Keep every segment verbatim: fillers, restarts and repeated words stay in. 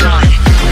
die.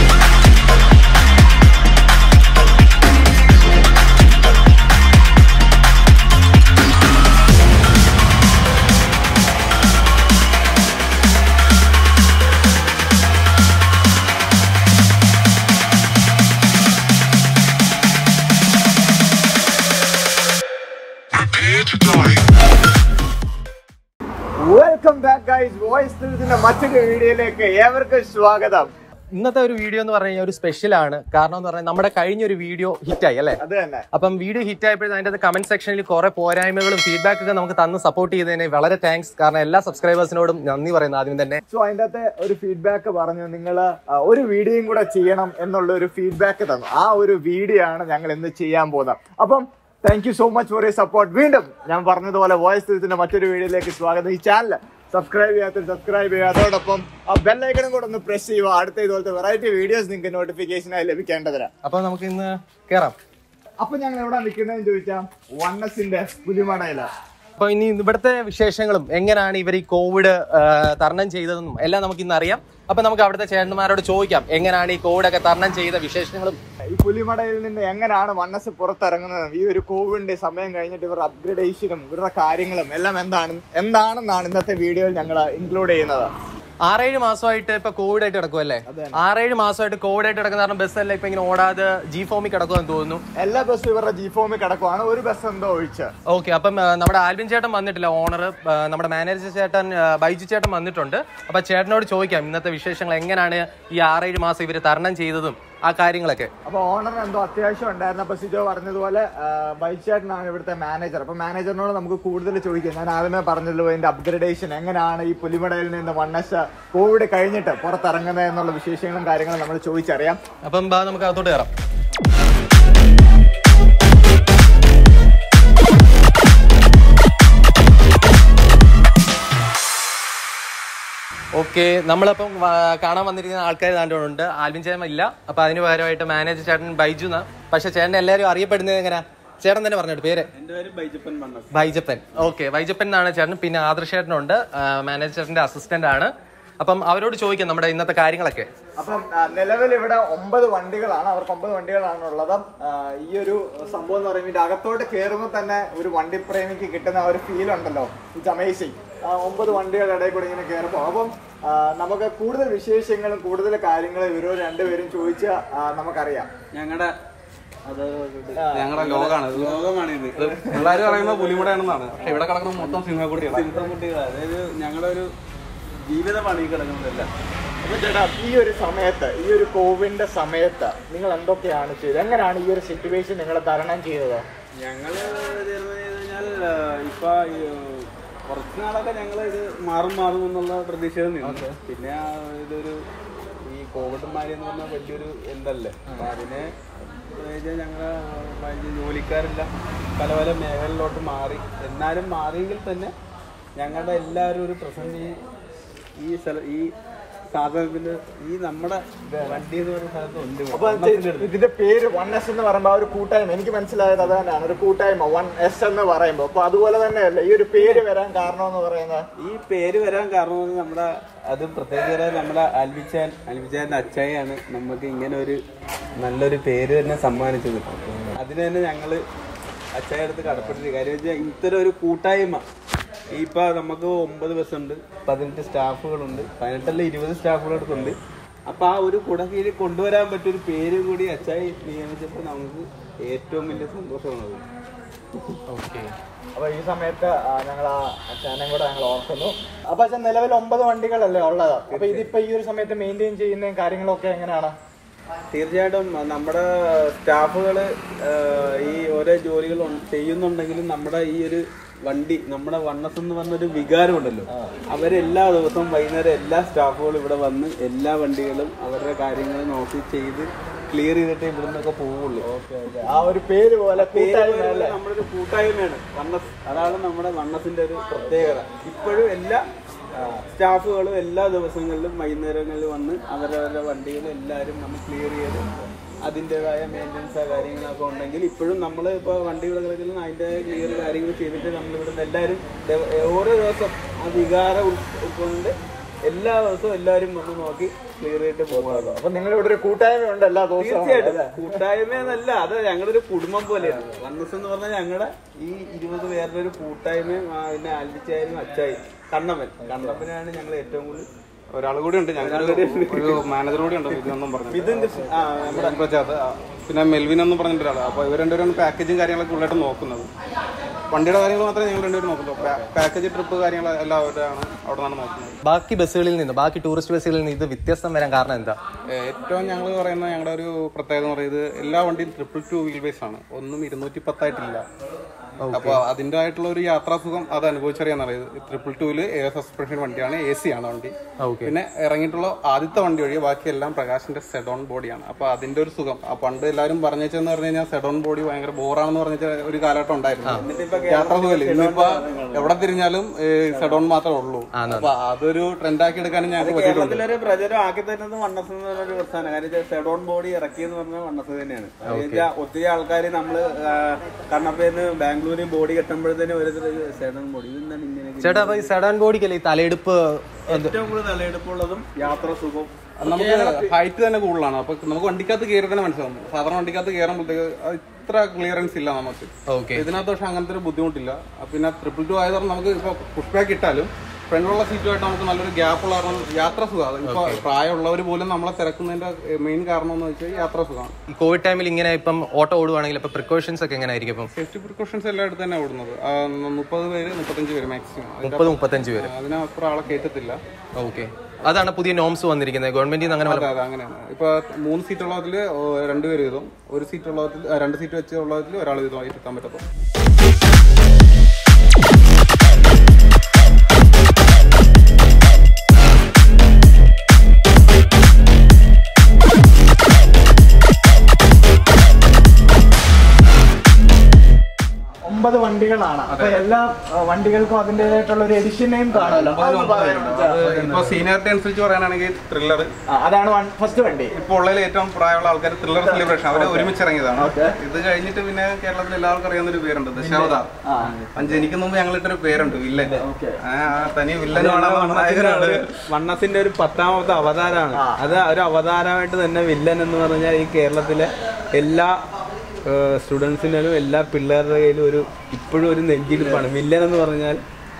Welcome back guys, Voice Truthന്റെ മറ്റൊരു വീഡിയോയിലേക്ക് ഏവർക്കും സ്വാഗതം. ഇന്നത്തെ ഒരു വീഡിയോ എന്ന് പറഞ്ഞു കഴിഞ്ഞാൽ ഒരു സ്പെഷ്യൽ ആണ്. കാരണം എന്ന് പറഞ്ഞാൽ നമ്മുടെ കഴിഞ്ഞൊരു വീഡിയോ ഹിറ്റായി അല്ലേ? അത് തന്നെ. അപ്പം വീഡിയോ ഹിറ്റ് ആയപ്പോഴും അതിന്റെ കമന്റ് സെക്ഷനിൽ കുറെ പോരായ്മകളും ഫീഡ്ബാക്ക് ഒക്കെ നമുക്ക് തന്ന് സപ്പോർട്ട് ചെയ്തതിന് വളരെ താങ്ക്സ്. കാരണം എല്ലാ സബ്സ്ക്രൈബേഴ്സിനോടും നന്ദി പറയുന്നു ആദ്യം തന്നെ. സോ അതിന്റെ അകത്ത് ഒരു ഫീഡ്ബാക്ക് പറഞ്ഞു, നിങ്ങൾ ഒരു വീഡിയോയും കൂടെ ചെയ്യണം എന്നുള്ള ഒരു ഫീഡ്ബാക്ക് തന്നു. ആ ഒരു വീഡിയോ ആണ് ഞങ്ങൾ ഇന്ന് ചെയ്യാൻ പോകുന്നത്. അപ്പം thank you so much for your support. വീണ്ടും ഞാൻ പറഞ്ഞതുപോലെ വോയിസ് ട്രൂത്തിന്റെ മറ്റൊരു വീഡിയോയിലേക്ക് സ്വാഗതം. ഈ ചാനൽ സബ്സ്ക്രൈബ് ചെയ്യാത്ത സബ്സ്ക്രൈബ് ചെയ്യുക, അതോടൊപ്പം ആ ബെല്ലൈക്കണും കൂടെ ഒന്ന് പ്രസ് ചെയ്യുക. അടുത്ത ഇതുപോലത്തെ വെറൈറ്റി വീഡിയോസ് നിങ്ങൾക്ക് നോട്ടിഫിക്കേഷനായി ലഭിക്കേണ്ടതിന്. അപ്പൊ നമുക്ക് ഇന്ന് കേറാം. അപ്പൊ ഞങ്ങൾ എവിടെ നിൽക്കുന്നതെന്ന് ചോദിച്ചാൽ വണ്ണസിന്റെ പുലിമടയില. അപ്പൊ ഇനി ഇവിടുത്തെ വിശേഷങ്ങളും എങ്ങനെയാണ് ഇവർ ഈ കോവിഡ് തരണം ചെയ്തതെന്നും എല്ലാം നമുക്ക് ഇന്ന് അറിയാം. അപ്പൊ നമുക്ക് അവിടുത്തെ ചേട്ടന്മാരോട് ചോദിക്കാം എങ്ങനെയാണ് ഈ കോവിഡ് ഒക്കെ തരണം ചെയ്ത വിശേഷങ്ങളും. ഈ പുലിമടയിൽ നിന്ന് എങ്ങനെയാണ് വണ്ണസ് പുറത്തിറങ്ങുന്നത്, ഈ ഒരു കോവിഡിന്റെ സമയം കഴിഞ്ഞിട്ട് ഇവരുടെ അപ്ഗ്രഡേഷനും ഇവരുടെ കാര്യങ്ങളും എല്ലാം എന്താണ് എന്താണെന്നാണ് ഇന്നത്തെ വീഡിയോയിൽ ഞങ്ങൾ ഇൻക്ലൂഡ് ചെയ്യുന്നത്. ആറേഴ് മാസമായിട്ട് ഇപ്പൊ കോവിഡ് ആയിട്ട് കിടക്കും അല്ലേ? ആറേഴ് മാസമായിട്ട് കോവിഡ് ആയിട്ട് കിടക്കുന്ന കാരണം ബസ് എല്ലാം ഇപ്പൊ ഇങ്ങനെ ഓടാതെ ജി ഫോമിൽ കിടക്കുമെന്ന് തോന്നുന്നു. എല്ലാ ബസ്സും ഇവരുടെ ജി ഫോമിൽ കിടക്കുവാണ്, ഒരു ബസ് എന്തോ ഒഴിച്ച്. ഓക്കെ, അപ്പം നമ്മുടെ ആൽബിൻ ചേട്ടൻ വന്നിട്ടില്ല, ഓണർ നമ്മുടെ മാനേജർ ചേട്ടൻ ബൈജു ചേട്ടൻ വന്നിട്ടുണ്ട്. അപ്പൊ ചേട്ടനോട് ചോദിക്കാം ഇന്നത്തെ വിശേഷങ്ങൾ എങ്ങനെയാണ് ഈ ആറേഴ് മാസം ഇവര് തരണം ചെയ്തതും ആ കാര്യങ്ങളൊക്കെ. അപ്പൊ ഓണറിന് എന്തോ അത്യാവശ്യം ഉണ്ടായിരുന്നു. അപ്പൊ സിജോ പറഞ്ഞതുപോലെ ബൈജു ചേട്ടനാണ് ഇവിടുത്തെ മാനേജർ. അപ്പൊ മാനേജറിനോട് നമുക്ക് കൂടുതൽ ചോദിക്കാം. ഞാൻ ആദ്യമേ പറഞ്ഞല്ലോ ഇതിന്റെ അപ്ഗ്രഡേഷൻ എങ്ങനെയാണ് ഈ പുലിമടയിൽ നിന്ന് വണ്ണസ് കോവിഡ് കഴിഞ്ഞിട്ട് പുറത്തിറങ്ങുന്നത് എന്നുള്ള വിശേഷങ്ങളും കാര്യങ്ങളും നമ്മൾ ചോദിച്ചറിയാം. അപ്പം നമുക്ക് അകത്തോട്ട് കയറാം. ഓക്കെ, നമ്മളപ്പം കാണാൻ വന്നിരിക്കുന്ന ആൾക്കാർ താണ്ടുണ്ട്. ആൽബിൻ ചേട്ടൻ ഇല്ല, അപ്പൊ അതിന് പകരമായിട്ട് മാനേജർ ചേട്ടൻ ബൈജു. പക്ഷെ ചേട്ടൻ എല്ലാവരും അറിയപ്പെടുന്നത് എങ്ങനെയാ? ചേട്ടൻ തന്നെ പറഞ്ഞിട്ട് പേര് ബൈജപ്പൻ. ഓക്കെ, ബൈജപ്പൻ എന്നാണ് ചേട്ടൻ. പിന്നെ ആദർശ് ചേട്ടനുണ്ട്, മാനേജർ ചേട്ടന്റെ അസിസ്റ്റന്റ് ആണ്. അപ്പം അവരോട് ചോദിക്കാം നമ്മുടെ ഇന്നത്തെ കാര്യങ്ങളൊക്കെ. അപ്പം നിലവിൽ ഇവിടെ ഒമ്പത് വണ്ടികളാണ്, അവർക്ക് ഒമ്പത് വണ്ടികളാണ് ഉള്ളത്. ഈ ഒരു സംഭവം എന്ന് പറയുമ്പോൾ അകത്തോട്ട് കയറുമ്പോൾ തന്നെ ഒരു വണ്ടി പ്രേമിക്ക് കിട്ടുന്ന ഒരു ഫീൽ ഉണ്ടല്ലോ, ഇറ്റ്സ് അമേസിങ്. ഒമ്പത് വണ്ടികളുടെ ഇടയിൽ കൂടെ ഇങ്ങനെ കയറുമ്പോൾ അപ്പം നമുക്ക് കൂടുതൽ വിശേഷങ്ങളും കൂടുതൽ കാര്യങ്ങളും ഇവരോട് രണ്ടുപേരും ചോദിച്ചാൽ നമുക്കറിയാം. ഞങ്ങളുടെ അത് ഞങ്ങളുടെ ലോകമാണ് ലോകമാണ് ഇത്. പിള്ളേർ പറയുന്നത് പുലിമുടയാണെന്നാണ്, പക്ഷെ ഇവിടെ കിടക്കുന്ന മൊത്തം സിംഹക്കുട്ടിയാണ്. സിംഹക്കുട്ടികൾ അതായത് ഞങ്ങളുടെ ഒരു ജീവിതമാണ് ഈ കിടക്കുന്നതല്ല. അപ്പൊ ചേട്ടാ, ഈ ഒരു സമയത്ത് ഈ ഒരു കോവിഡിന്റെ സമയത്ത് നിങ്ങൾ എന്തൊക്കെയാണ് ചെയ്തത്? എങ്ങനെയാണ് ഈ ഒരു സിറ്റുവേഷൻ നിങ്ങൾ തരണം ചെയ്തത്? ഞങ്ങള് ചെയ്തു കഴിഞ്ഞാൽ ഇപ്പൊ കുറച്ച് നാളൊക്കെ ഞങ്ങൾ ഇത് മാറും മാറും എന്നുള്ള പ്രതീക്ഷയിൽ നിന്നു. പിന്നെ ഇതൊരു ഈ കോവിഡ് മാരി എന്ന് പറഞ്ഞാൽ വലിയൊരു എന്തല്ലേ, അപ്പൊ അതിനെ ഞങ്ങള് ജോലിക്കാരെല്ലാം പല പല മേഖലയിലോട്ട് മാറി. എന്നാലും മാറിയെങ്കിൽ തന്നെ ഞങ്ങളുടെ എല്ലാവരും ഒരു പ്രസന്റ് ഈ സ്ഥലം ഈ സാധനത്തിന് ഈ നമ്മുടെ വണ്ടി എന്ന് പറയുന്ന സ്ഥലത്ത് ഉണ്ട്. അപ്പൊ ഇതിന്റെ പേര് വൺ എസ് എന്ന് പറയുമ്പോൾ ആ ഒരു കൂട്ടായ്മ, എനിക്ക് മനസ്സിലായത് അത് തന്നെയാണ്, ഒരു കൂട്ടായ്മ വൺ എസ് എന്ന് പറയുമ്പോൾ. അപ്പൊ അതുപോലെ തന്നെയല്ലേ ഈ ഒരു പേര് വരാൻ കാരണം എന്ന് പറയുന്നത്? ഈ പേര് വരാൻ കാരണം നമ്മുടെ അത് പ്രത്യേകത നമ്മുടെ അൽവിച്ചാൻ അൽവിച്ചാന്റെ അച്ചായാണ് നമുക്ക് ഇങ്ങനെ ഒരു നല്ലൊരു പേര് തന്നെ സമ്മാനിച്ചത്. അതിന് തന്നെ ഞങ്ങള് അച്ചായ അടുത്ത് കടപ്പെട്ടിട്ട് കാര്യം വെച്ചാൽ ഇത്തരം ഒരു കൂട്ടായ്മ. ഇപ്പൊ നമുക്ക് ഒമ്പത് ബസ്സുണ്ട്, പതിനെട്ട് സ്റ്റാഫുകളുണ്ട്, പതിനെട്ടല്ല ഇരുപത് സ്റ്റാഫുകളടുത്തുണ്ട്. അപ്പൊ ആ ഒരു കുടക്കീഴിൽ കൊണ്ടുവരാൻ പറ്റിയൊരു പേര് കൂടി അച്ചായി നിയമിച്ചപ്പോൾ നമുക്ക് ഏറ്റവും വലിയ സന്തോഷമാണ്. ഓക്കെ, അപ്പൊ ഈ സമയത്ത് ഞങ്ങൾ ആ അച്ഛനും കൂടെ ഞങ്ങൾ ഓർക്കുന്നു. അപ്പൊ അച്ഛൻ നിലവിൽ ഒമ്പത് വണ്ടികളല്ലേ ഉള്ളത്? അപ്പൊ ഇതിപ്പോ ഈ ഒരു സമയത്ത് മെയിൻറ്റെയിൻ ചെയ്യുന്ന കാര്യങ്ങളൊക്കെ എങ്ങനെയാണ്? തീർച്ചയായിട്ടും നമ്മുടെ സ്റ്റാഫുകൾ ഈ ഓരോ ജോലികൾ ചെയ്യുന്നുണ്ടെങ്കിലും നമ്മുടെ ഈ ഒരു വണ്ടി നമ്മുടെ വണ്ണസ് എന്ന് പറഞ്ഞൊരു വികാരമുണ്ടല്ലോ, അവരെല്ലാ ദിവസവും വൈകുന്നേരം എല്ലാ സ്റ്റാഫുകളും ഇവിടെ വന്ന് എല്ലാ വണ്ടികളും അവരുടെ കാര്യങ്ങൾ നോക്കി ചെയ്ത് ക്ലിയർ ചെയ്തിട്ടേ ഇവിടെ നിന്നൊക്കെ പോവുള്ളൂ. ആ ഒരു പേര് പോലെ നമ്മുടെ ഒരു കൂട്ടായ്മയാണ് വണ്ണസ്. അതാണ് നമ്മുടെ വണ്ണസിന്റെ ഒരു പ്രത്യേകത. ഇപ്പോഴും എല്ലാ സ്റ്റാഫുകളും എല്ലാ ദിവസങ്ങളിലും വൈകുന്നേരങ്ങളിൽ വന്ന് അവരവരുടെ വണ്ടികൾ എല്ലാവരും വന്ന് ക്ലിയർ ചെയ്ത് അതിൻ്റെതായ മെയിൻ്റനൻസ് കാര്യങ്ങളൊക്കെ ഉണ്ടെങ്കിൽ ഇപ്പോഴും നമ്മൾ ഇപ്പോൾ വണ്ടികൾ കിടക്കുന്ന അതിൻ്റെ ക്ലിയർ കാര്യങ്ങൾ ചെയ്തിട്ട് നമ്മളിവിടെ നിന്ന് എല്ലാവരും ഓരോ ദിവസം ആ വികാരം ഉൾക്കൊണ്ട് എല്ലാ ദിവസവും എല്ലാവരും വന്ന് നോക്കി ക്ലിയർ ആയിട്ട് പോകാറുള്ളൂ. അപ്പൊ നിങ്ങളിവിടെ ഒരു കൂട്ടായ്മ ഉണ്ട് എല്ലാ ദിവസവും? തീർച്ചയായിട്ടും കൂട്ടായ്മ എന്നല്ല, അത് ഞങ്ങളുടെ ഒരു കുടുംബം പോലെയാണ്. വണ്ണസ് എന്ന് പറഞ്ഞാൽ ഞങ്ങളുടെ ഈ ഇരുപത് പേരുടെ ഒരു കൂട്ടായ്മയും പിന്നെ ആൽബിച്ചായാലും അച്ചായി കണ്ണപ്പൻ കണ്ണപ്പനാണ് ഞങ്ങൾ ഏറ്റവും കൂടുതൽ. ഒരാൾ കൂടി ഉണ്ട്, ഞങ്ങളുടെ ഒരു മാനേജർ കൂടി ഉണ്ട്, ഇതൊന്നും പറഞ്ഞു ഇതിന്റെ നമ്മുടെ പ്രചാത്, പിന്നെ മെൽവിൻ എന്നും പറഞ്ഞിട്ട് ഒരാൾ. അപ്പോൾ ഇവർ രണ്ടുപേരും പാക്കേജും കാര്യങ്ങളൊക്കെ കൂടുതലായിട്ട് നോക്കുന്നത്. വണ്ടിയുടെ കാര്യങ്ങൾ മാത്രമേ ഞങ്ങൾ രണ്ടുപേരും നോക്കുന്നുള്ളൂ. പാക്കേജ് ട്രിപ്പ് കാര്യങ്ങൾ എല്ലാം അവരാണ് അവിടെ നിന്നാണ് നോക്കുന്നത്. ബാക്കി ബസ്സുകളിൽ നിന്ന്, ബാക്കി ടൂറിസ്റ്റ് ബസ്സുകളിൽ നിന്ന് ഇത് വ്യത്യസ്തം വരാൻ കാരണം എന്താ? ഏറ്റവും ഞങ്ങൾ പറയുന്ന ഞങ്ങളുടെ ഒരു പ്രത്യേകത എന്ന് പറയുന്നത് എല്ലാ വണ്ടിയും ട്രിപ്പിൾ ടു വീൽ ബേസ് ആണ്. ഒന്നും ഇരുന്നൂറ്റി പത്തായിട്ടില്ല. അപ്പൊ അതിന്റെ ആയിട്ടുള്ള ഒരു യാത്രാസുഖം അത് അനുഭവിച്ചറിയാന്ന് പറയുന്നത്. ട്രിപ്പിൾ ടൂല് എയർ സസ്പെൻഷൻ വണ്ടിയാണ്, എ സി ആണ് വണ്ടി. പിന്നെ ഇറങ്ങിയിട്ടുള്ള ആദ്യത്തെ വണ്ടി ഒഴികെ ബാക്കിയെല്ലാം പ്രകാശിന്റെ സെഡോൺ ബോഡിയാണ്. അപ്പൊ അതിന്റെ ഒരു സുഖം ആ പണ്ട് എല്ലാവരും പറഞ്ഞെന്ന് പറഞ്ഞു കഴിഞ്ഞാൽ സെഡോൺ ബോഡി ഭയങ്കര ബോറാണെന്ന് പറഞ്ഞ ഒരു കാലഘട്ടം ഉണ്ടായിരുന്നു. യാത്രാസുഖമില്ല. ഇന്നിപ്പോ എവിടെ തിരിഞ്ഞാലും സെഡോൺ മാത്രമേ ഉള്ളൂ. അപ്പൊ അതൊരു ട്രെൻഡാക്കി എടുക്കാനും ഞങ്ങൾക്ക് പറ്റിയിട്ടുണ്ട്. കേരളത്തിലൊരു പ്രചരം ആക്കി തരുന്നത് വണ്ണസ് എന്ന് പറഞ്ഞൊരു പ്രസ്ഥാനം. കാര്യം സെഡോൺ ബോഡി ഇറക്കിയെന്ന് പറഞ്ഞാൽ വണ്ണസ് തന്നെയാണ്. ഒത്തിരി ആൾക്കാർ നമ്മള് കണ്ണപ്പേന്ന് ബാംഗ്ലൂർ ബോഡി കെട്ടുമ്പോഴത്തേനും ഒരു സെഡൻ ബോഡി ഇതെന്താണ് ഇങ്ങനെ. ചേട്ടാ ഈ സെഡാൻ ബോഡിക്കല്ലേ ഈ തലയെടുപ്പ് ഏറ്റവും കൂടുതൽ തലയെടുപ്പുള്ളതും യാത്ര സുഖം. നമുക്ക് ഹൈറ്റ് തന്നെ കൂടുതലാണ്. അപ്പൊ നമുക്ക് വണ്ടിക്കകത്ത് കയറി തന്നെ മനസ്സിലാവും. സാധാരണ വണ്ടിക്കകത്ത് കയറുമ്പോഴത്തേക്ക് ഇത്ര ക്ലിയറൻസ് ഇല്ല നമുക്ക്. ഇതിനകത്ത് പക്ഷെ അങ്ങനത്തെ ഒരു ബുദ്ധിമുട്ടില്ല. പിന്നെ ട്രിപ്പിൾ ടു ആയതുകൊണ്ട് നമുക്ക് ഇപ്പൊ പുഷ് ബാക്ക് ഇട്ടാലും ഫ്രണ്ടിലുള്ള സീറ്റുമായിട്ട് നമുക്ക് നല്ലൊരു ഗ്യാപ്പ് ഉള്ള കാരണം യാത്ര സുഖമാണ്. ഇപ്പൊ പ്രായമുള്ളവർ പോലും നമ്മളെ തിരക്കുന്നതിന്റെ മെയിൻ കാരണം എന്ന് വെച്ചാൽ യാത്ര സുഖമാണ്. ഈ കോവിഡ് ടൈമിൽ ഇങ്ങനെ ഇപ്പം ഓട്ടോ ഓടുവാണെങ്കിൽ ഇപ്പൊ പ്രിക്കോഷൻസ് ഒക്കെ എങ്ങനെ ആയിരിക്കും? ഇപ്പം സേഫ്റ്റി പ്രിക്കോഷൻസ് എല്ലായിടത്തും തന്നെ ഓടുന്നത്. മുപ്പത് പേര് മുപ്പത്തഞ്ച് പേര് മാക്സിമം. മുപ്പത് മുപ്പത്തഞ്ച് പേര് അതിനപ്പുറം ആളെ കയറ്റത്തില്ല. ഓക്കെ, അതാണ് പുതിയ നോംസ് വന്നിരിക്കുന്നത് ഗവൺമെന്റിൽ നിന്ന്. അങ്ങനെ അതെ, അങ്ങനെയാണ്. ഇപ്പൊ മൂന്ന് സീറ്റ് ഉള്ളതിൽ രണ്ടുപേര് വീതം, ഒരു സീറ്റ് ഉള്ളതിൽ രണ്ട് സീറ്റ് വെച്ച് ഉള്ളതിൽ ഒരാൾ വീതമായി എത്താൻ പറ്റത്തുള്ളൂ. ഒമ്പത് വണ്ടികളാണ്. അപ്പൊ എല്ലാ വണ്ടികൾക്കും അതിന്റേതായിട്ടുള്ള ഒരു എഡിഷൻ നെയിം കാണുമല്ലോ. ഇപ്പൊ സീനിയറിറ്റി അനുസരിച്ച് പറയാനാണെങ്കിൽ ത്രില്ലർ അതാണ് ഫസ്റ്റ് വണ്ടി. ഇപ്പൊ ഉള്ളതിൽ ഏറ്റവും പ്രായമുള്ള ആൾക്കാർ ത്രില്ലർ സെലിബ്രേഷൻ അവര് ഒരുമിച്ച് ഇറങ്ങിയതാണ്. ഇത് കഴിഞ്ഞിട്ട് പിന്നെ കേരളത്തിൽ എല്ലാവർക്കും അറിയാവുന്ന ഒരു പേരുണ്ട്, ദശാവതാർ. അഞ്ച് എനിക്ക് മുമ്പ് ഞങ്ങൾ ഇട്ടൊരു പേരുണ്ട് വില്ലൻ. തനി വില്ലൻ. വണ്ണസിന്റെ ഒരു പത്താമത്തെ അവതാരമാണ്. അത് ഒരു അവതാരമായിട്ട് തന്നെ വില്ലൻ എന്ന് പറഞ്ഞാൽ ഈ കേരളത്തിലെ എല്ലാ സ്റ്റുഡൻസിനും എല്ലാ പിള്ളേരുടെ കയ്യിലും ഒരു ഇപ്പോഴും ഒരു നെഞ്ചിരിപ്പാണ് വില്ലൻ എന്ന് പറഞ്ഞാൽ.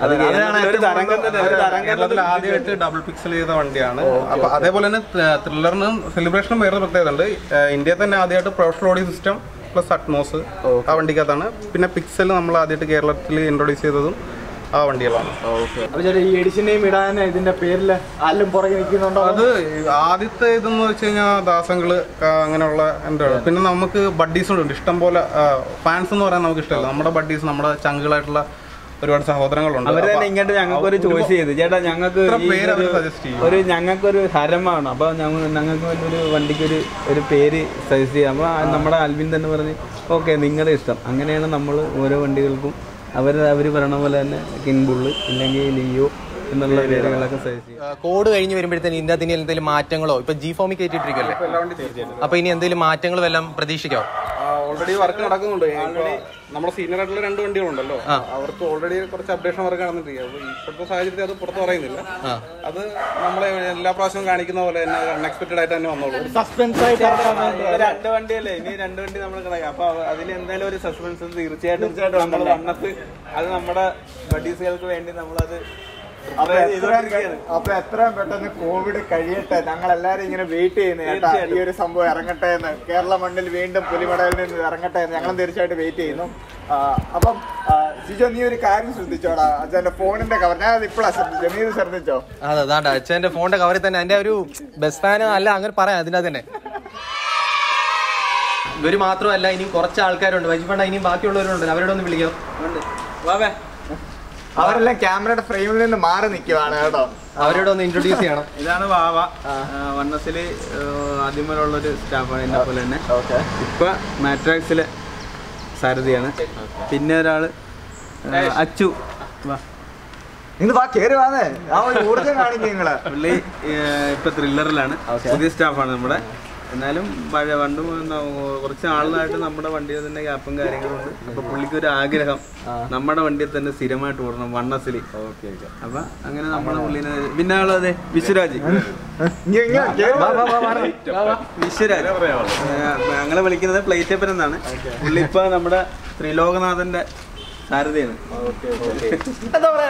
കേരളത്തിൽ ആദ്യമായിട്ട് ഡബിൾ പിക്സൽ ചെയ്ത വണ്ടിയാണ്. അപ്പൊ അതേപോലെ തന്നെ ത്രില്ലറിനും സെലിബ്രേഷനും വേറെ പ്രത്യേകത ഉണ്ട്. ഇന്ത്യയിൽ തന്നെ ആദ്യമായിട്ട് professional audio system plus Atmos ആ വണ്ടിക്കകത്താണ്. പിന്നെ പിക്സൽ നമ്മൾ ആദ്യമായിട്ട് കേരളത്തിൽ ഇൻട്രൊഡ്യൂസ് ചെയ്തതും ആ വണ്ടികളാണ്. ഈ എഡിഷൻ നെയിം ഇടാൻ ഇതിന്റെ പേരിൽ ആരും പുറകെ നിൽക്കുന്നുണ്ടോ? അത് ആദ്യത്തെ ഇതെന്ന് വെച്ച് കഴിഞ്ഞാൽ ദാസങ്ങള് അങ്ങനെയുള്ള എന്താ. പിന്നെ നമുക്ക് ബഡ്ഡീസ് ഉണ്ട് ഇഷ്ടം പോലെ. ഫാൻസ് എന്ന് പറയാൻ നമുക്ക് ഇഷ്ടമല്ല. നമ്മുടെ ബഡ്ഡീസ് നമ്മുടെ ചങ്കുകളായിട്ടുള്ള ഒരുപാട് സഹോദരങ്ങളുണ്ട്. അവര് തന്നെ ഇങ്ങോട്ട് ഞങ്ങൾക്ക് ഒരു ചോയ്സ് ചെയ്ത്, ചേട്ടാ ഞങ്ങൾക്ക് ഒരു ഞങ്ങൾക്കൊരു ഹരമാണ്. അപ്പൊ ഞങ്ങൾക്ക് ഒരു വണ്ടിക്ക് ഒരു ഒരു പേര് സജസ്റ്റ് ചെയ്യാം. അപ്പൊ നമ്മുടെ ആൽവിൻ തന്നെ പറഞ്ഞ് ഓക്കെ നിങ്ങളുടെ ഇഷ്ടം. അങ്ങനെയാണ് നമ്മൾ ഓരോ വണ്ടികൾക്കും അവർ അവർ പറയണ പോലെ തന്നെ കിൻബുള്ള് ഇല്ലെങ്കിൽ ലിയോ എന്നുള്ള പേരുകളൊക്കെ സജസ്റ്റ് ചെയ്യും. കോഡ് കഴിഞ്ഞ് വരുമ്പോഴത്തേന് ഇതിന്റെ അതിന് എന്തെങ്കിലും മാറ്റങ്ങളോ ഇപ്പൊ ജി ഫോമിൽ കയറ്റിട്ടിരിക്കല്ലേ, അപ്പൊ ഇനി എന്തെങ്കിലും മാറ്റങ്ങൾ വല്ലതും പ്രതീക്ഷിക്കാം? ഓൾറെഡി വർക്ക് നടക്കുന്നുണ്ട്. നമ്മുടെ സീനിയർ ആയിട്ടുള്ള രണ്ട് വണ്ടികളുണ്ടല്ലോ, അവർക്ക് ഓൾറെഡി കുറച്ച് അപ്ഡേഷൻ വർക്ക് നടന്നിട്ടില്ല. അപ്പൊ ഇപ്പോഴത്തെ സാഹചര്യത്തിൽ അത് പുറത്ത് പറയുന്നില്ല. അത് നമ്മളെ എല്ലാ പ്രാവശ്യവും കാണിക്കുന്ന പോലെ തന്നെ അൺഎക്സ്പെക്ടഡ് ആയിട്ട് തന്നെ വന്നോളൂ. സസ്പെൻസ് ആയിട്ട് രണ്ട് വണ്ടിയല്ലേ ഇനി രണ്ട് വണ്ടി നമ്മൾ കിടക്കാം. അപ്പൊ അതിൽ എന്തായാലും ഒരു സസ്പെൻസ് തീർച്ചയായിട്ടും നമ്മൾ വണ്ണത്ത് അത് നമ്മുടെ ബഡീസുകൾക്ക് വേണ്ടി നമ്മളത്. അപ്പൊ എത്രയും പെട്ടെന്ന് കോവിഡ് കഴിയട്ടെ. ഞങ്ങൾ എല്ലാരും ഇങ്ങനെ വെയിറ്റ് ചെയ്യുന്ന കേട്ടാ ഈ ഒരു സംഭവം ഇറങ്ങട്ടെ എന്ന്. കേരള മണ്ണിൽ വീണ്ടും പുലിമടയിൽ നിന്ന് ഇറങ്ങട്ടെ എന്ന് ഞങ്ങളും തീർച്ചയായിട്ടും വെയിറ്റ് ചെയ്യുന്നു. അപ്പം ജിജോ നീ ഒരു കാര്യം ശ്രദ്ധിച്ചോടാ, അച്ഛന്റെ ഫോണിന്റെ കവർ. ഞാൻ ഇപ്പോഴാ ശ്രദ്ധിച്ചോ, നീ ഇത് ശ്രദ്ധിച്ചോ? അതെ അതാണ്ട് അച്ഛന്റെ ഫോണിന്റെ കവറിൽ തന്നെ എന്റെ ഒരു ബെസ്റ്റ് ഫാൻ അല്ല അങ്ങനെ പറയാം. അതിനകത്ത് തന്നെ ഇവര് മാത്രമല്ല ഇനിയും കുറച്ച് ആൾക്കാരുണ്ട്. വൈജിപ്പണ്ട ഇനിയും ബാക്കിയുള്ളവരുണ്ട്. അവരോട് ഒന്ന് വിളിക്കാം. അവരെല്ലാം ക്യാമറയുടെ ഫ്രെയിമിൽ നിന്ന് മാറി നിൽക്കുവാണ് കേട്ടോ. അവരോട് ഒന്ന് ഇൻട്രൊഡ്യൂസ് ചെയ്യണം. ഇതാണ് വാവ, വണ്ണസില് ആദ്യമേലുള്ളൊരു സ്റ്റാഫാണ് എന്നെ പോലെ തന്നെ. ഇപ്പൊ മാട്രാക്സിലെ സാരഥിയാണ്. പിന്നെ ഒരാള് അച്ചു, നിങ്ങൾ വാ കേറി വാന്നേ, ആ ഒരു ഊർജ്ജം കാണിക്കും നിങ്ങള്. പുള്ളി ഇപ്പൊ ത്രില്ലറിലാണ്, പുതിയ സ്റ്റാഫാണ് നമ്മുടെ. എന്നാലും പഴയ പണ്ട് കുറച്ച് നാളിലായിട്ട് നമ്മുടെ വണ്ടിയിൽ തന്നെ ഗ്യാപ്പും കാര്യങ്ങളും ഉണ്ട്. അപ്പൊ പുള്ളിക്ക് ഒരു ആഗ്രഹം നമ്മുടെ വണ്ടിയിൽ തന്നെ സ്ഥിരമായിട്ട് ഓടണം വണ്ണസിൽ. Okay okay. അപ്പൊ അങ്ങനെ നമ്മുടെ പുള്ളിനെ പിന്നെ ആളതെ വിശ്വരാജ് വിശ്വരാജ് ഞങ്ങളെ വിളിക്കുന്നത് പ്ലേറ്റപ്പൻ എന്നാണ്. പുള്ളി ഇപ്പൊ നമ്മുടെ ത്രിലോകനാഥന്റെ സാരഥിയാണ്. എന്താ പറയാ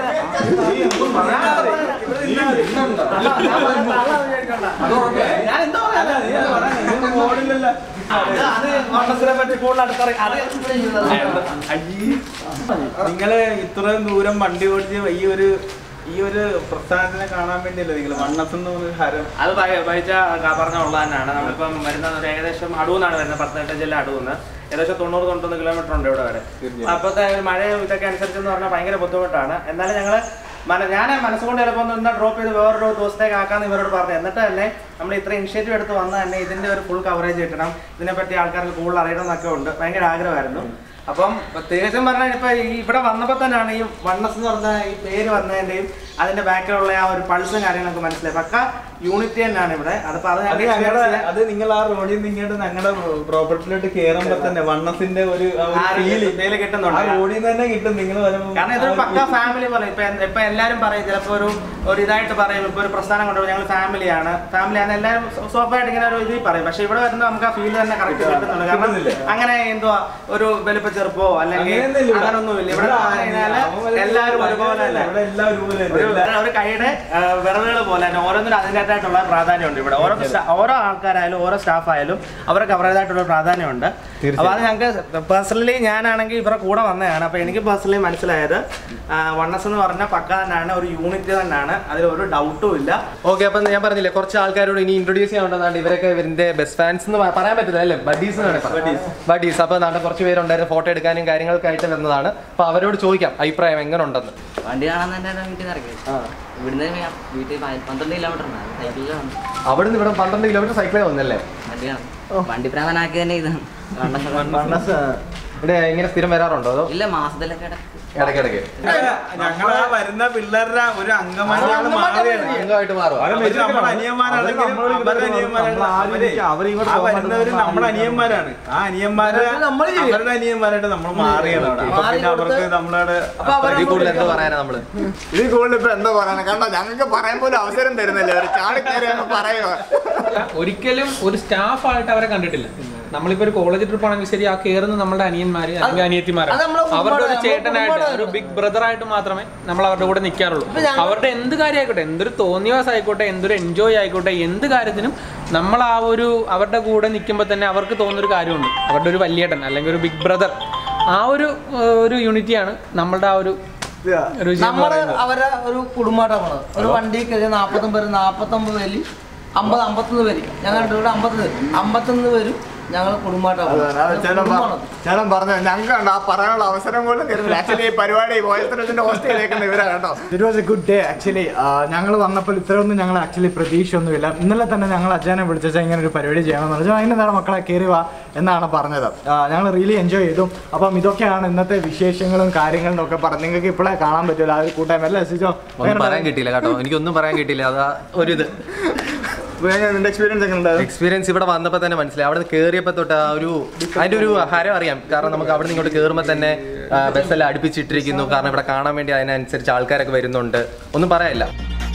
നിങ്ങള് ഇത്രയും ദൂരം വണ്ടി ഓടിച്ച് ഈ ഒരു ഈ ഒരു പ്രസ്ഥാനത്തിനെ കാണാൻ വേണ്ടിയല്ലേ നിങ്ങൾ വണ്ണസ് എന്ന് പറഞ്ഞ ഹരം? അത് ബൈജ പറഞ്ഞ ഉള്ള തന്നെയാണ്. നമ്മളിപ്പം വരുന്ന ഏകദേശം അടൂന്നാണ് വരുന്നത്, പത്തനംതിട്ട ജില്ല അടൂന്ന്. ഏകദേശം തൊണ്ണൂറ് തൊണ്ണൂറ്റൊന്ന് കിലോമീറ്റർ ഉണ്ട് ഇവിടെ വരെ. അപ്പോഴത്തെ മഴ ഇതൊക്കെ അനുസരിച്ചെന്ന് പറഞ്ഞാൽ ഭയങ്കര ബുദ്ധിമുട്ടാണ്. എന്നാലും ഞങ്ങൾ ഞാൻ മനസ്സുകൊണ്ട് ചിലപ്പോൾ ഒന്ന് ഡ്രോപ്പ് ചെയ്ത് വേറൊരു ദിവസത്തേക്ക് ആക്കാമെന്ന് ഇവരോട് പറഞ്ഞു. എന്നിട്ട് തന്നെ നമ്മൾ ഇത്ര ഇനിഷ്യേറ്റീവ് എടുത്ത് വന്ന് തന്നെ ഇതിൻ്റെ ഒരു ഫുൾ കവറേജ് കിട്ടണം, ഇതിനെപ്പറ്റി ആൾക്കാർക്ക് കൂടുതൽ അറിയണം എന്നൊക്കെ ഉണ്ട്. ഭയങ്കര ആഗ്രഹമായിരുന്നു. അപ്പം പ്രത്യേകിച്ചും പറഞ്ഞാൽ ഇപ്പൊ ഈ ഇവിടെ വന്നപ്പോൾ തന്നെയാണ് ഈ വണ്ണസ് എന്ന് പറഞ്ഞ ഈ പേര് വന്നതിന്റെയും അതിന്റെ ബാക്കിലുള്ള ആ ഒരു പൾസും കാര്യങ്ങളൊക്കെ മനസ്സിലായി. പക്ക യൂണിറ്റി തന്നെയാണ് ഇവിടെ. അതിപ്പോ അത് അത് നിങ്ങൾ ആ റോഡിൽ നിന്ന് ഇങ്ങോട്ട് ഞങ്ങളുടെ പ്രോപ്പർട്ടിയിലോട്ട് കയറുമ്പോ തന്നെ വണ്ണസിന്റെ ഒരു ഫീല് കിട്ടുന്നുണ്ട്. റോഡിൽ നിന്ന് തന്നെ കിട്ടും നിങ്ങൾ വരുമ്പോൾ. കാരണം ഇതൊരു പക്ക ഫാമിലി പോലെ ഇപ്പൊ ഇപ്പൊ എല്ലാരും പറയും, ചിലപ്പോ ഒരു ഒരു ഇതായിട്ട് പറയും, ഇപ്പൊ ഒരു പ്രസ്ഥാനം കൊണ്ടുപോകും ഞങ്ങൾ ഫാമിലിയാണ് ഫാമിലിയാണ് എല്ലാവരും സ്വാഭാവികമായിട്ട് ഇങ്ങനെ ഒരു ഇതിൽ പറയും. പക്ഷെ ഇവിടെ വരുമ്പോൾ നമുക്ക് ആ ഫീല് തന്നെ കറക്റ്റ് കിട്ടുന്നുണ്ട്. കാരണം അങ്ങനെ എന്തുവാ ഒരു വലുപ്പ ചെറുപ്പോ അല്ലെങ്കിൽ അങ്ങനൊന്നുമില്ല. ഇവിടെ എല്ലാവരും ഒരുപോലെ തന്നെ ഒരു കൈയുടെ വിറവുകൾ പോലെ തന്നെ ഓരോന്നിനും അതിൻ്റെതായിട്ടുള്ള പ്രാധാന്യമുണ്ട്. ഇവിടെ ഓരോ ഓരോ ആൾക്കാരായാലും ഓരോ സ്റ്റാഫ് ആയാലും അവർക്ക് അവരുടേതായിട്ടുള്ള പ്രാധാന്യമുണ്ട്. അപ്പൊ അത് ഞങ്ങൾക്ക് പേഴ്സണലി ഞാനാണെങ്കിൽ ഇവരുടെ കൂടെ വന്നതാണ്. അപ്പൊ എനിക്ക് പേഴ്സണലി മനസ്സിലായത് വണ്ണസ് എന്ന് പറഞ്ഞാൽ പക്ക തന്നെയാണ്, ഒരു യൂണിറ്റ് തന്നെയാണ്, അതിൽ ഒരു ഡൗട്ടും ഇല്ല. ഓക്കെ. അപ്പൊ ഞാൻ പറഞ്ഞില്ലേ കുറച്ച് ആൾക്കാരോട് ഇനി ഇൻട്രൊഡ്യൂസ് ചെയ്യാനുണ്ടെന്നാണ്. ഇവരൊക്കെ ഇവരുടെ ബെസ്റ്റ് ഫാൻസ് എന്ന് പറയാൻ പറ്റില്ല അല്ലേ? Buddies buddies. അപ്പൊ നാട്ടെ കുറച്ച് പേരുണ്ടായിരുന്നു ഫോട്ടോ എടുക്കാനും കാര്യങ്ങൾക്കായിട്ട് വരുന്നതാണ്. അപ്പൊ അവരോട് ചോദിക്കാം അഭിപ്രായം എങ്ങനെ ഉണ്ടെന്ന്. വണ്ടി കാണാൻ തന്നെ വീട്ടിൽ ഇറങ്ങി ഇവിടുന്ന് വീട്ടിൽ പന്ത്രണ്ട് കിലോമീറ്റർ സൈക്കിളിലാണ്. അവിടെ നിന്ന് ഇവിടെ പന്ത്രണ്ട് കിലോമീറ്റർ സൈക്കിളേ വന്നല്ലേ? വണ്ടി കാണാം. വണ്ടി പ്രാന്തനാക്കി തന്നെ ഇതാണ്. ഇവിടെ ഇങ്ങനെ സ്ഥിരം വരാറുണ്ടോ അതോ? ഇല്ല, മാസത്തിലൊക്കെ ഇടയ്ക്കിടയ്ക്ക് ഞങ്ങളാ വരുന്ന പിള്ളേരുടെ ഒരു അംഗമായിട്ട് അംഗമായിട്ട് മാറും. നമ്മുടെ അനിയന്മാരാണെങ്കിലും അവരുടെ അനിയന്മാരാണ്. ആ വരുന്നവര് നമ്മുടെ അനിയന്മാരാണ്. ആ അനിയന്മാര് അവരുടെ അനിയന്മാരായിട്ട് നമ്മൾ മാറിയാണ് അവിടെ. അപ്പൊ പിന്നെ അവർക്ക് നമ്മളോട് കൂടുതൽ എന്താ പറയാനാ നമ്മള് ഇതിൽ കൂടുതൽ ഇപ്പൊ എന്താ പറയാനാ? കണ്ടോ, ഞങ്ങൾക്ക് പറയാൻ പോലും അവസരം തരുന്നില്ല. ഒരു ചാടിക്കയറി പറയുക. ഒരിക്കലും ഒരു സ്റ്റാഫായിട്ട് അവരെ കണ്ടിട്ടില്ല. നമ്മളിപ്പോ ഒരു കോളേജ് ട്രിപ്പ് ആണെങ്കിൽ ശരി, ആ കയറുന്ന നമ്മുടെ അനിയന്മാര് അല്ലെങ്കിൽ അനിയത്തിമാരാണ്. അവരുടെ ഒരു ചേട്ടനായിട്ട് ഒരു ബിഗ് ബ്രദർ ആയിട്ട് മാത്രമേ നമ്മൾ അവരുടെ കൂടെ നിൽക്കാറുള്ളൂ. അവരുടെ എന്ത് കാര്യം ആയിക്കോട്ടെ, എന്തൊരു തോന്നിയവാസം ആയിക്കോട്ടെ, എന്തൊരു എൻജോയ് ആയിക്കോട്ടെ, എന്ത് കാര്യത്തിനും നമ്മൾ ആ ഒരു അവരുടെ കൂടെ നിൽക്കുമ്പോൾ തന്നെ അവർക്ക് തോന്നുന്നൊരു കാര്യമുണ്ട്. അവരുടെ ഒരു വലിയേട്ടൻ അല്ലെങ്കിൽ ഒരു ബിഗ് ബ്രദർ, ആ ഒരു ഒരു യൂണിറ്റിയാണ് നമ്മളുടെ ആ ഒരു നമ്മള് അവരെ ഒരു കുടുംബമായിട്ടാണ്. ഒരു വണ്ടി കഴിഞ്ഞാൽ നാപ്പത്തൊമ്പത് പേര് നാപ്പത്തൊമ്പത് പേര് അമ്പത് അമ്പത്തൊന്ന് പേര് ഞങ്ങളുടെ അമ്പത്തൊന്ന് അമ്പത്തൊന്ന് പേരും ഞങ്ങൾ ചേട്ടൻ പറഞ്ഞു ഞങ്ങൾക്ക് കണ്ടോ ആ പറയാനുള്ള അവസരം പോലും തരുന്നില്ല. ആക്ച്വലി ഈ പരിപാടി വോയിസിന്റെ ഹോസ്റ്റ് ചെയ്തേക്കുന്ന ഇവരാണ് കേട്ടോ. It was a good day. Actually ഞങ്ങൾ വന്നപ്പോൾ ഇത്രയൊന്നും ഞങ്ങൾ ആക്ച്വലി പ്രതീക്ഷയൊന്നുമില്ല. ഇന്നലെ തന്നെ ഞങ്ങൾ അച്ഛനെ വിളിച്ചാൽ ഇങ്ങനെ ഒരു പരിപാടി ചെയ്യണമെന്ന് പറഞ്ഞു. അതിനെന്താണ് മക്കളെ കയറി വാ എന്നാണ് പറഞ്ഞത്. ഞങ്ങൾ റിയലി എൻജോയ് ചെയ്തു. അപ്പം ഇതൊക്കെയാണ് ഇന്നത്തെ വിശേഷങ്ങളും കാര്യങ്ങളും ഒക്കെ പറഞ്ഞു. നിങ്ങൾക്ക് ഇപ്പോഴേ കാണാൻ പറ്റില്ല ആ ഒരു കൂട്ടായ്മ അല്ലേ സിജോ? പറയാൻ കിട്ടിയില്ല കേട്ടോ, എനിക്കൊന്നും പറയാൻ കിട്ടിയില്ല. അതാ ഒരു ഇത് എക്സ്പീരിയൻസ് ഇവിടെ വന്നപ്പോൾ തന്നെ മനസ്സിലായി. അവിടെ കയറിയപ്പോൾ തൊട്ട് ആ ഒരു അതിന്റെ ഒരു ഹരം അറിയാം. കാരണം നമുക്ക് അവിടെ നിന്ന് ഇങ്ങോട്ട് കയറുമ്പോൾ തന്നെ ബസ്സെല്ലാം അടുപ്പിച്ചിട്ടിരിക്കുന്നു. കാരണം ഇവിടെ കാണാൻ വേണ്ടി അതിനനുസരിച്ച് ആൾക്കാരൊക്കെ വരുന്നുണ്ട്. ഒന്നും പറയാനില്ല.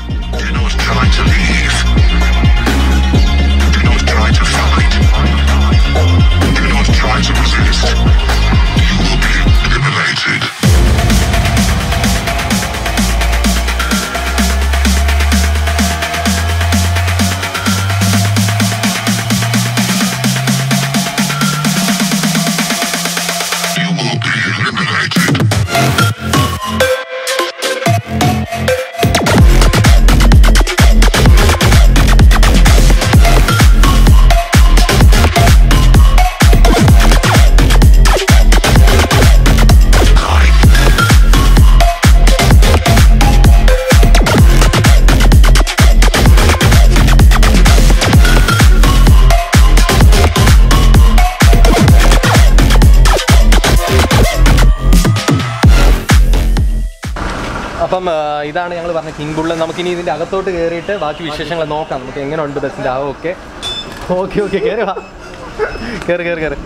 അപ്പം ഇതാണ് ഞങ്ങൾ പറഞ്ഞ കിങ് ബുള്ള്. നമുക്കിനി ഇതിൻ്റെ അകത്തോട്ട് കയറിയിട്ട് ബാക്കി വിശേഷങ്ങൾ നോക്കാം. നമുക്ക് എങ്ങനെ ഉണ്ട് ബസ്സിൻ്റെ ആവും ഒക്കെ. ഓക്കെ ഓക്കെ കയറി വാ കയറി കയറി കയറി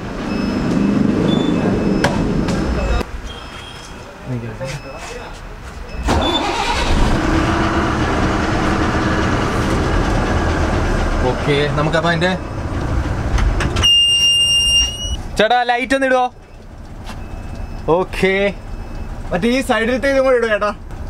ഓക്കെ നമുക്കപ്പോൾ അതിൻ്റെ ചേട്ടാ ലൈറ്റ് ഒന്ന് ഇടുവോ? ഓക്കെ മറ്റേ ഈ സൈഡിലത്തെ ഇതും കൂടെ ഇടും ചേട്ടാ.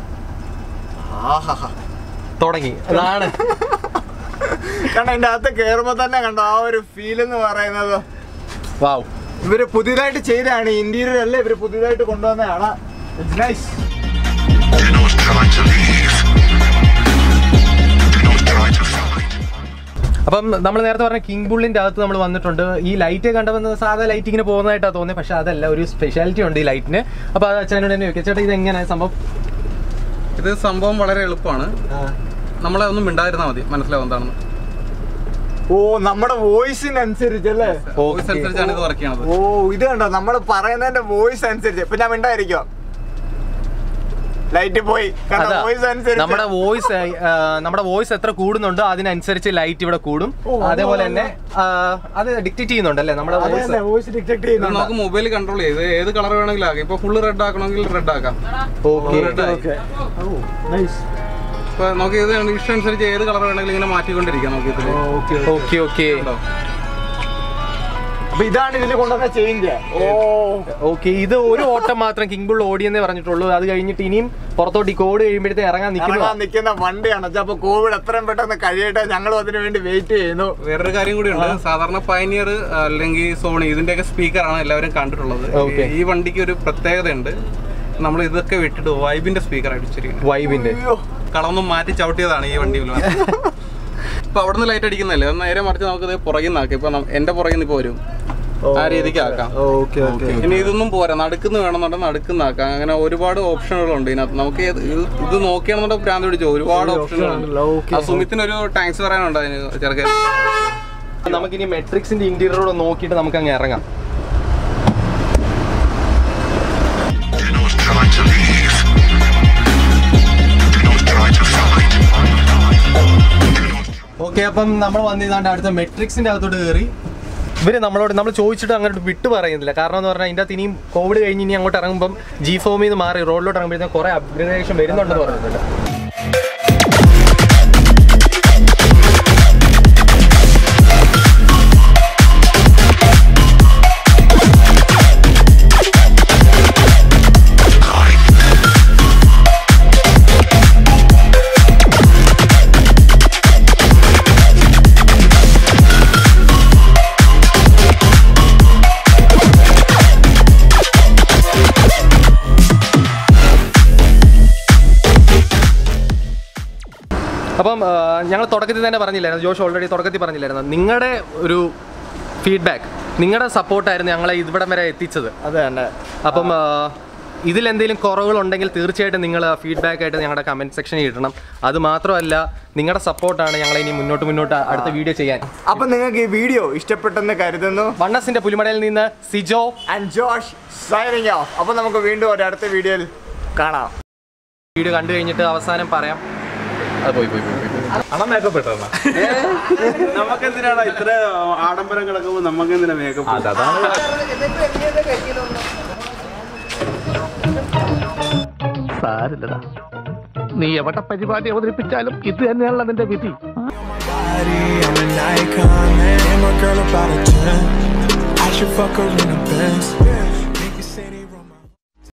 തുടങ്ങി അതാണ് കാരണം അതിന്റെ അകത്ത് കയറുമ്പോ തന്നെ കണ്ടോ ആ ഒരു ഫീൽ എന്ന് പറയുന്നത്. വാവ്, ഇവര് പുതിയതായിട്ട് ചെയ്തതാണ്, ഇന്റീരിയർ അല്ലേ ഇവര് പുതിയതായിട്ട് കൊണ്ടുവന്നതാണ്. It's nice. അപ്പം നമ്മൾ നേരത്തെ പറഞ്ഞ കിങ് ബുള്ളിന്റെ അകത്ത് നമ്മൾ വന്നിട്ടുണ്ട്. ഈ ലൈറ്റ് കണ്ടപ്പോൾ സാധാ ലൈറ്റ് ഇങ്ങനെ പോകുന്നതായിട്ടാണ് തോന്നിയത്, പക്ഷെ അതല്ല, ഒരു സ്പെഷ്യാലിറ്റി ഉണ്ട് ഈ ലൈറ്റിന്. അപ്പോൾ അത് അച്ഛനോട് തന്നെ ചോദിക്കാം, ചേട്ടാ ഇത് എങ്ങനെയാണ് സംഭവം? ഇത് സംഭവം വളരെ എളുപ്പമാണ്. നമ്മളെ ഒന്നും മിണ്ടായിരുന്നാൽ മതി, മനസ്സിലാവും എന്താണെന്ന്. ഓ, നമ്മുടെ വോയിസിനനുസരിച്ചല്ലേ? വോയിസ് അനുസരിച്ചാണ് ഇത് വർക്ക് ചെയ്യണത്. ഓ, ഇത് കണ്ടോ നമ്മൾ പറയുന്നതിന്റെ വോയിസ് അനുസരിച്ച്. ഇപ്പൊ ഞാൻ മിണ്ടായിരിക്കോ, ലൈറ്റ് പോയി. നമ്മുടെ വോയിസ് നമ്മുടെ വോയിസ് എത്ര കൂടുന്നുണ്ടോ അതിനനുസരിച്ച് ലൈറ്റ് ഇവിടെ കൂടും. അതേപോലെ തന്നെ അത് ഡിക്റ്റേറ്റ് ചെയ്യുന്നുണ്ടല്ലേ നമ്മുടെ വോയിസ് ഡിറ്റക്ട് ചെയ്യുന്നുണ്ട്. നമുക്ക് മൊബൈൽ കൺട്രോൾ ചെയ്ത് ഏത് കളർ വേണമെങ്കിലും ആക്കാം. ഇപ്പൊ ഫുള്ള് റെഡ് ആക്കണമെങ്കിൽ റെഡ് ആക്കാം. ഇപ്പൊ നമുക്ക് ഇത് ഇഷ്ടം അനുസരിച്ച് ഏത് കളർ വേണമെങ്കിലും ഇങ്ങനെ മാറ്റിക്കൊണ്ടിരിക്കാം. നമുക്ക് ഇതിൽ ഓക്കെ ഓക്കെ അപ്പൊ ഇതാണ് ഇതിൽ കൊണ്ടുവന്ന ചേഞ്ച്. ഓക്കെ, ഇത് ഒരു ഓട്ടം മാത്രം കിങ് ബുൾ ഓടിയെന്നേ പറഞ്ഞിട്ടുള്ളൂ. അത് കഴിഞ്ഞിട്ട് ഇനിയും പുറത്തോട്ട് ഈ കോവിഡ് കഴിയുമ്പോഴത്തെ ഇറങ്ങാൻ നിൽക്കുന്ന വണ്ടിയാണ്. അപ്പൊ കോവിഡ് എത്രയും പെട്ടെന്ന് കഴിയട്ടെ, ഞങ്ങളും അതിനു വേണ്ടി വെയിറ്റ് ചെയ്യുന്നു. വേറൊരു കാര്യം കൂടി ഉണ്ട്. സാധാരണ പയനിയർ അല്ലെങ്കിൽ സോണി ഇതിന്റെയൊക്കെ സ്പീക്കറാണ് എല്ലാവരും കണ്ടിട്ടുള്ളത്. ഈ വണ്ടിക്ക് ഒരു പ്രത്യേകത ഉണ്ട്. നമ്മൾ ഇതൊക്കെ വിട്ടിട്ട് വൈബിന്റെ സ്പീക്കർ അടിച്ചിരിക്കുന്നത്. വൈബിന്റെ കളമൊന്നും മാറ്റി ചവിട്ടിയതാണ് ഈ വണ്ടി. ഇപ്പൊ അവിടെ നിന്ന് ലൈറ്റ് അടിക്കുന്നല്ലേ, നേരെ മറിച്ച് നമുക്ക് ഇത് പുറകിൽ നിന്നാക്കാം. ഇപ്പൊ എന്റെ പുറകിൽ നിന്ന് ഇപ്പൊ വരും, ആ രീതിക്ക് ആക്കാം. ഇനി ഇതൊന്നും പോരാ, നടുക്കുന്ന വേണമെന്നുണ്ടെങ്കിൽ നടുക്കുന്നാക്കാം. അങ്ങനെ ഒരുപാട് ഓപ്ഷനുകളുണ്ട് ഇതിനകത്ത്. നമുക്ക് ഇത് നോക്കിയാണെന്നുണ്ടെങ്കിൽ ഭ്രാന്ത് പിടിച്ചോ, ഒരുപാട് ഓപ്ഷനുകളുണ്ട്. ആ സുമിത്തിനൊരു താങ്ക്സ് പറയാനുണ്ട് അതിന് ചെറുക്കൻ. നമുക്കിനി മെട്രിക്സിന്റെ ഇന്റീരിയറോട് നോക്കിയിട്ട് നമുക്ക് അങ്ങ് ഇറങ്ങാം. ഓക്കെ, അപ്പം നമ്മൾ വന്നിതാണ്ട് അടുത്ത മെട്രിക്സിന്റെ അകത്തോട്ട് കയറി. ഇവര് നമ്മളോട് നമ്മൾ ചോദിച്ചിട്ട് അങ്ങോട്ട് വിട്ടു പറയുന്നില്ല. കാരണം എന്ന് പറഞ്ഞാൽ ഇതിൻ്റെ അകത്ത് ഇനിയും കോവിഡ് കഴിഞ്ഞ് ഇനി അങ്ങോട്ട് ഇറങ്ങുമ്പം ജി ഫോമിൽ നിന്ന് മാറി റോഡിലോട്ട് ഇറങ്ങുമ്പോഴത്തേക്കും കുറെ അപ്ഗ്രേഡേഷൻ വരുന്നുണ്ടെന്ന് പറഞ്ഞിട്ടുണ്ട്. അപ്പം ഞങ്ങൾ തുടക്കത്തിൽ തന്നെ പറഞ്ഞില്ലായിരുന്നു, ജോഷ് ഓൾറെഡി തുടക്കത്തിൽ പറഞ്ഞില്ലായിരുന്നു, നിങ്ങളുടെ ഒരു ഫീഡ്ബാക്ക്, നിങ്ങളുടെ സപ്പോർട്ടായിരുന്നു ഞങ്ങളെ ഇവിടം വരെ എത്തിച്ചത്. അതെ തന്നെ. അപ്പം ഇതിലെന്തെങ്കിലും കുറവുകളുണ്ടെങ്കിൽ തീർച്ചയായിട്ടും നിങ്ങൾ ഫീഡ്ബാക്ക് ആയിട്ട് ഞങ്ങളുടെ കമൻറ്റ് സെക്ഷനിൽ ഇടണം. അത് മാത്രമല്ല, നിങ്ങളുടെ സപ്പോർട്ടാണ് ഞങ്ങളെ ഇനി മുന്നോട്ട് മുന്നോട്ട് അടുത്ത വീഡിയോ ചെയ്യാൻ. അപ്പം നിങ്ങൾക്ക് ഈ വീഡിയോ ഇഷ്ടപ്പെട്ടെന്ന് കരുതുന്നു. വണ്ണസിന്റെ പുലിമടയിൽ നിന്ന് Sijo and Josh signing off. അപ്പം നമുക്ക് വീണ്ടും ഒരു അടുത്ത വീഡിയോയിൽ കാണാം. വീഡിയോ കണ്ടു കഴിഞ്ഞിട്ട് അവസാനം പറയാം. അത് പോയി പോയി പോയി നമുക്കെന്തിനാണ് ഇത്ര ആഡംബരം കിടക്കുമ്പോൾ നമുക്ക് എന്തിനാ മേക്കപ്പ്? സാരില്ലടാ, നീ എവിടെ പരിപാടി അവതരിപ്പിച്ചാലും ഇത് തന്നെയാണല്ലോ അതിന്റെ വിധി. I should fuck her in the Benz.